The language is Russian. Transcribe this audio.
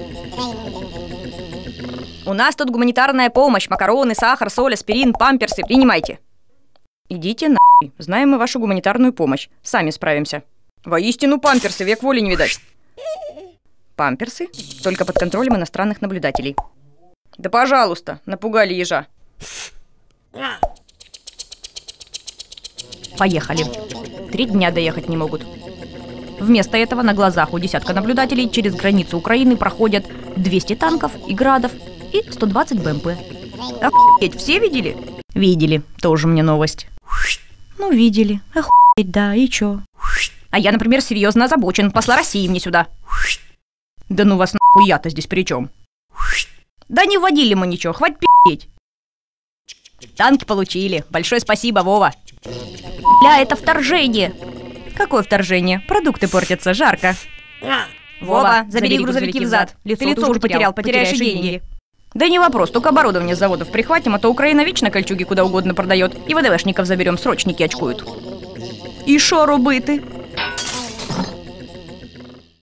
У нас тут гуманитарная помощь. Макароны, сахар, соль, аспирин, памперсы. Принимайте. Идите нахуй. Знаем мы вашу гуманитарную помощь. Сами справимся. Воистину памперсы, век воли не видать. Памперсы? Только под контролем иностранных наблюдателей. Да пожалуйста, напугали ежа. Поехали. 3 дня доехать не могут. Вместо этого на глазах у десятка наблюдателей через границу Украины проходят 200 танков и градов и 120 БМП. Охуеть, все видели? Видели, тоже мне новость. Ну, видели. Охуеть, да, и чё? А я, например, серьезно озабочен. Посла России мне сюда. Да ну вас нахуй, я-то здесь при чем? Да не вводили мы ничего, хватит пи***ть. Танки получили. Большое спасибо, Вова. Бля, это вторжение. Какое вторжение? Продукты портятся, жарко. Вова, забери грузовики взад. Ты лицо уже потерял, потеряешь и деньги. Да не вопрос, только оборудование с заводов прихватим, а то Украина вечно кольчуги куда угодно продает. И ВДВшников заберем, срочники очкуют. И шо робити?